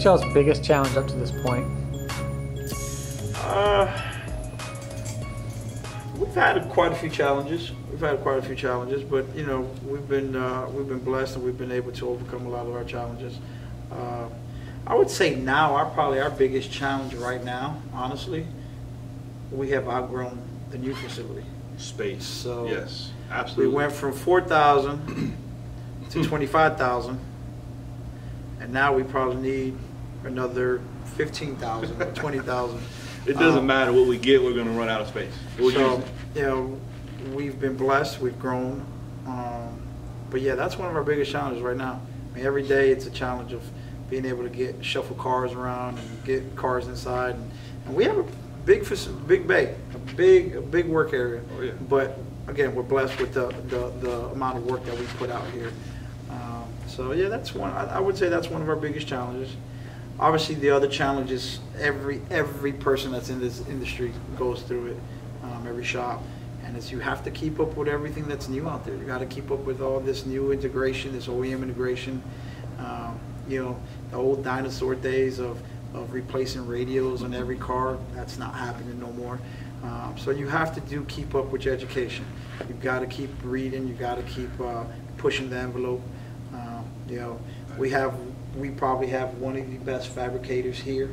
What's y'all's biggest challenge up to this point? We've had quite a few challenges. But you know, we've been blessed and we've been able to overcome a lot of our challenges. I would say now, probably our biggest challenge right now, honestly, we have outgrown the new facility. Space. So yes, absolutely. We went from 4,000 to 25,000, and now we probably need another 15,000 or 20,000. It doesn't matter what we get; we're going to run out of space. We'll so you know, we've been blessed. We've grown. But yeah, that's one of our biggest challenges right now. I mean, every day it's a challenge of being able to shuffle cars around and get cars inside, and we have a big bay, a big work area. Oh, yeah. But again, we're blessed with the amount of work that we put out here. So yeah, that's one. I would say that's one of our biggest challenges. Obviously, the other challenges every person that's in this industry goes through it. Every shop, and it's you have to keep up with everything that's new out there. You got to keep up with all this new integration, this OEM integration. You know, the old dinosaur days of replacing radios on every car, that's not happening no more. So you have to keep up with your education. You've got to keep reading. You got to keep pushing the envelope. You know, we probably have one of the best fabricators here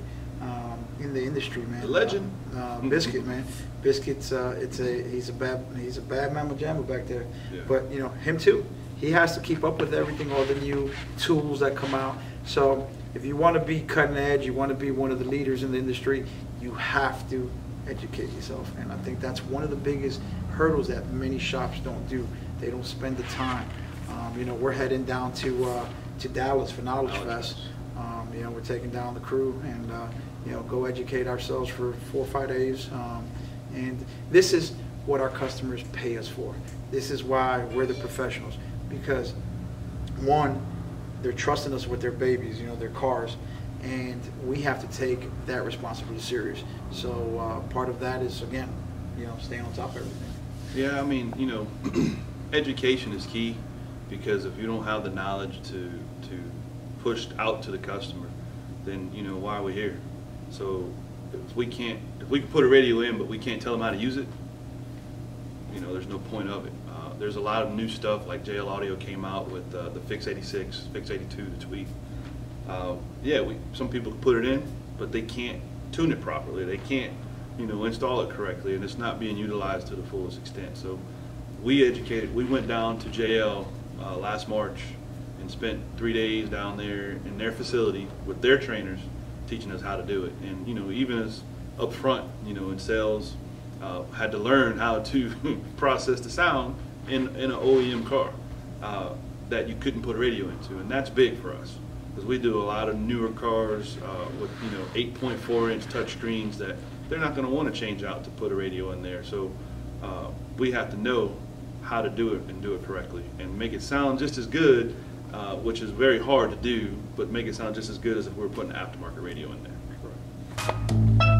in the industry, man. The legend. Biscuit, man. Biscuit's he's a bad mamma jamma back there. Yeah. But you know, him too. He has to keep up with everything, all the new tools that come out. So if you want to be cutting edge, you want to be one of the leaders in the industry, you have to educate yourself. And I think that's one of the biggest hurdles that many shops don't do. They don't spend the time. You know, we're heading down to Dallas for Knowledge Fest. You know, we're taking down the crew and you know, go educate ourselves for 4 or 5 days. And this is what our customers pay us for. This is why we're the professionals, because one, they're trusting us with their babies, you know, their cars, and we have to take that responsibility serious. So part of that is, again, you know, staying on top of everything. Yeah, I mean, you know, education is key, because if you don't have the knowledge to push out to the customer, then, you know, why are we here? So if we can put a radio in but we can't tell them how to use it, you know, there's no point of it. There's a lot of new stuff, like JL Audio came out with the Fix 86, Fix 82, the Tweet. Yeah, some people put it in, but they can't tune it properly. They can't, you know, install it correctly, and it's not being utilized to the fullest extent. So we went down to JL last March and spent 3 days down there in their facility with their trainers, teaching us how to do it. And you know, even as up front, you know, in sales, had to learn how to process the sound in an OEM car that you couldn't put a radio into, and that's big for us, because we do a lot of newer cars with, you know, 8.4-inch touch screens that they're not going to want to change out to put a radio in there. So we have to know how to do it and do it correctly and make it sound just as good, which is very hard to do, but make it sound just as good as if we were putting an aftermarket radio in there.